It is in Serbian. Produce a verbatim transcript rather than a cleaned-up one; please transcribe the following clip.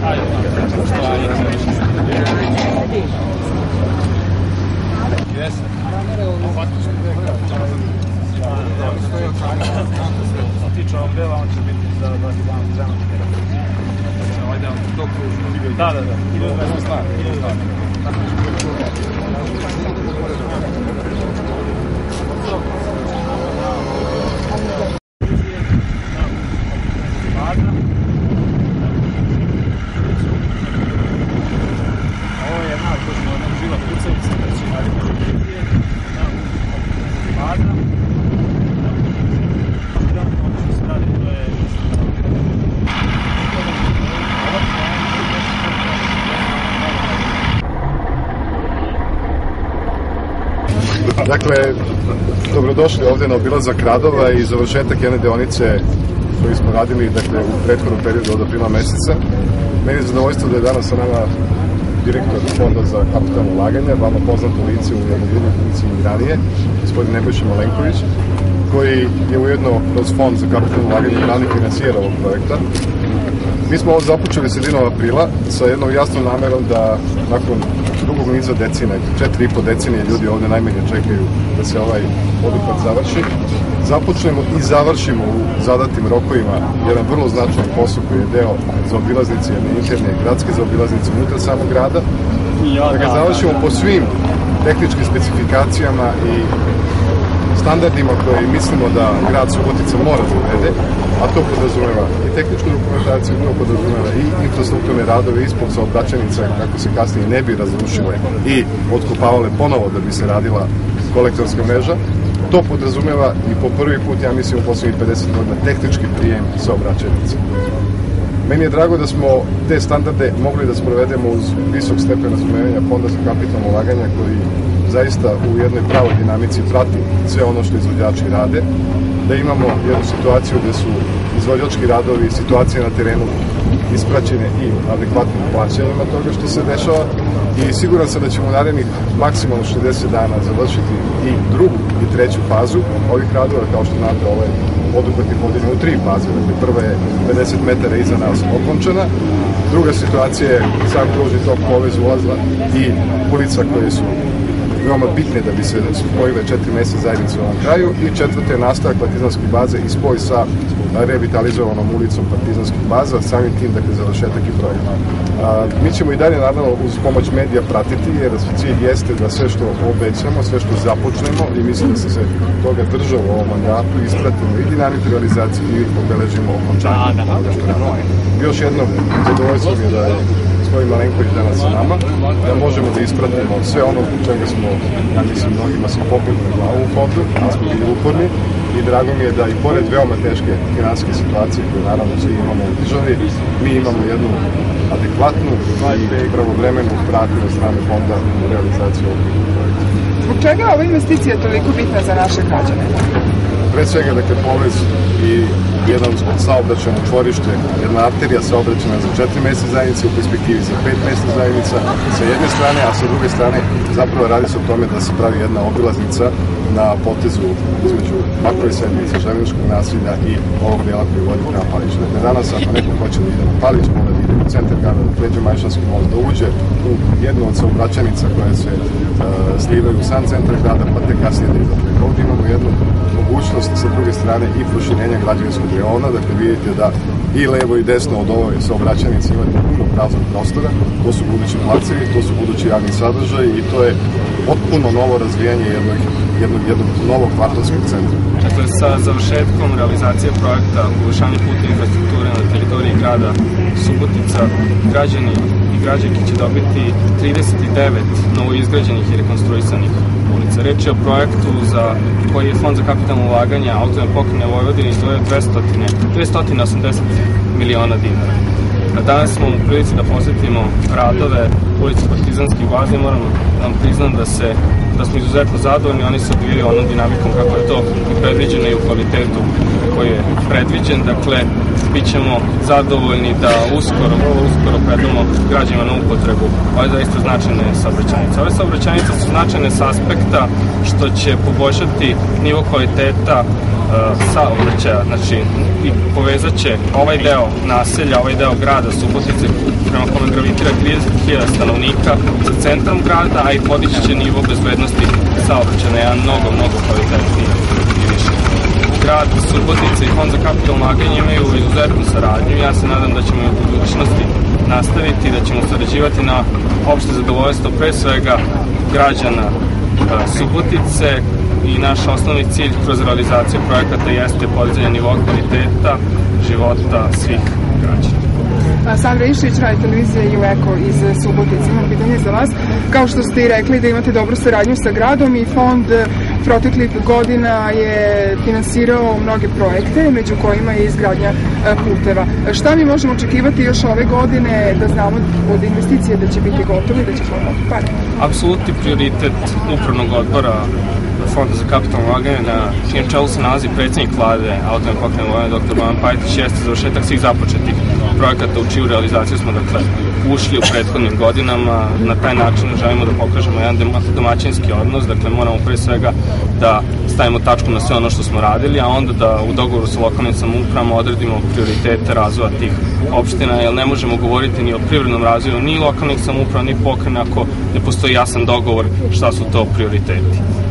Da, da, da. Dakle, dobrodošli ovdje na obilazak radova i završetak jedne deonice koju smo radili dakle, u prethodnom periodu od aprila meseca. Meni je zadovoljstvo da je danas sa nama direktor Fonda za kapitalno ulaganje, vama poznato lice u jednoj drugoj funkciji i ranije, gospodin Nebojša Malenković, koji je ujedno kroz Fond za kapitalno ulaganje glavni financijer ovog projekta. Mi smo ovo započeli sredinom aprila sa jednom jasnom namerom da nakon drugog niza decenija, četiri i po decenije ljudi ovdje najmanje čekaju da se ovaj poduhvat završi, započnemo i završimo u zadatim rokovima jedan vrlo značajan posao koji je deo zaobilaznice, jedne interne gradske zaobilaznice unutar samog grada, da ga završimo po svim tehničkim specifikacijama i standardima koje mislimo da grad Subotica mora da uvede, a to podrazumeva i tehničku dokumentaciju, to podrazumeva i infrastrukturne radove ispod saobraćajnica kako se kasnije ne bi razrušile i otkopavale ponovo da bi se radila kolektorska mreža. To podrazumeva i po prvi put, ja mislim, u poslednjih pedeset godina tehnički prijem saobraćajnica. Meni je drago da smo te standarde mogli da sprovedemo uz visok stepen razumevanja Fonda za kapitalno ulaganje koji zaista u jednoj pravoj dinamici prati sve ono što izvođači rade, da imamo jednu situaciju gde su izvođački radovi i situacije na terenu ispraćene i adekvatnim plaćanjima toga što se dešava i siguran sam da ćemo u narednih maksimalno šezdeset dana završiti i drugu i treću fazu ovih radova. Kao što znate, ovaj poduhvat je podeljen u tri faze. Dakle, prva je pedeset metara iza nas okončana, druga situacija je sam kružni tok, povez ulaza i ulica koje su veoma bitne da bi se spojile četiri mesne zajednice u ovom kraju i četvrte je nastavak partizanskih baza i spoj sa revitalizovanom ulicom partizanskih baza, samim tim dakle završetak i projekt. Mi ćemo i dalje naravno uz pomoć medija pratiti jer cilj jeste da sve što obećamo, sve što započnemo i mislim da se se toga država u ovom mandatu ispratimo i dinamiku realizacije i obeležimo okončanje onoga što radimo. Još jedno zadovoljstvo mi je da je gospodin Malenković danas sa nama, da možemo da ispratimo sve ono u čega smo, ja mislim, mnogima smo popili na glavu u fondu, da smo bili uporni i drago mi je da i pored veoma teške finansijske situacije koje naravno svi imamo u državi, mi imamo jednu adekvatnu i pravovremenu pratnju od strane fonda u realizaciju ovog projekta. Zbog čega je ova investicija toliko bitna za naše građane? Pre svega, dakle, povez i jedan saobraćajno čvorište, jedna arterija saobraćajna za četiri mesne zajednice, u perspektivi za pet mesnih zajednica sa jedne strane, a sa druge strane zapravo radi se o tome da se pravi jedna obilaznica na potezu između Makove sedmice, Železničkog naselja i ovog dela koji vodi prema Paliću. Dakle, danas ako neko hoće da ide na Palić, mora da ide u centar grada, da pređe Majšanski most, da uđe u jednu od saobraćajnica koje se uh, slivaju u sam centar grada, pa te kasnije da ide. Dakle, ovdje imamo jednu mogućnost sa druge strane i proširenja građevinskog reona, dakle vidite da i levo i desno od ove saobraćajnice imate puno praznog prostora, to su budući placevi, to su budući javni sadržaj i to je potpuno novo razvijanje jednog, jednog, jednog novog kvartalskog centra. Dakle, sa završetkom realizacije projekta poboljšanja putne infrastrukture na teritoriji grada Subotica, građani i građanke će dobiti trideset devet novoizgrađenih i rekonstruisanih ulica. Reč je o projektu za koji je Fond za kapitalno ulaganje Autonomne pokrajine Vojvodine izdvojio dvesta osamdeset miliona dinara. Danas smo u prilici da posetimo radove ulice Partizanskih baza i moram da vam priznam da, se, da smo izuzetno zadovoljni, oni se odvijaju onom dinamikom kako je to i predviđeno i u kvalitetu koji je predviđen, dakle, bit ćemo zadovoljni da uskoro, vrlo uskoro predamo građanima na upotrebu ove zaista značajne saobraćajnice. Ove saobraćajnice su značajne s aspekta što će poboljšati nivo kvaliteta saobraćaja, znači i povezat će ovaj deo naselja, ovaj deo grada Subotice prema kome gravitira trideset hiljada stanovnika sa centrom grada, a i podići će nivo bezbednosti saobraćaja na jedan mnogo, mnogo kvalitetniji i više. Grad Subotica i Fond za kapitalno ulaganje imaju izuzetnu saradnju. Ja se nadam da ćemo i u budućnosti nastaviti, da ćemo sarađivati na opšte zadovoljstvo pre svega građana Subotice, i naš osnovni cilj kroz realizaciju projekata jeste podizanje nivoa kvaliteta života svih građana. Sandra Iščić, Radio televizija i Eko iz Subotice. Imam pitanje za vas. Kao što ste i rekli da imate dobru saradnju sa gradom i fond proteklih godina je finansirao mnoge projekte, među kojima je izgradnja puteva. Šta mi možemo očekivati još ove godine da znamo od investicije da će biti gotovi i da će formati pare? Apsolutni prioritet upravnog odbora Fonda za kapitalno ulaganje, na čijem čelu se nalazi predsjednik vlade Autonomne pokrajine Vojvodine doktor Bojan Pajtić, jeste završetak svih započetih projekata u čiju realizaciju smo dakle ušli u prethodnim godinama. Na taj način želimo da pokažemo jedan domaćinski odnos, dakle moramo pre svega da stavimo tačku na sve ono što smo radili, a onda da u dogovoru sa lokalnim samoupravama odredimo prioritete razvoja tih opština, jer ne možemo govoriti ni o privrednom razvoju ni lokalnih samouprava ni pokrajina ako ne postoji jasan dogovor šta su to prioriteti.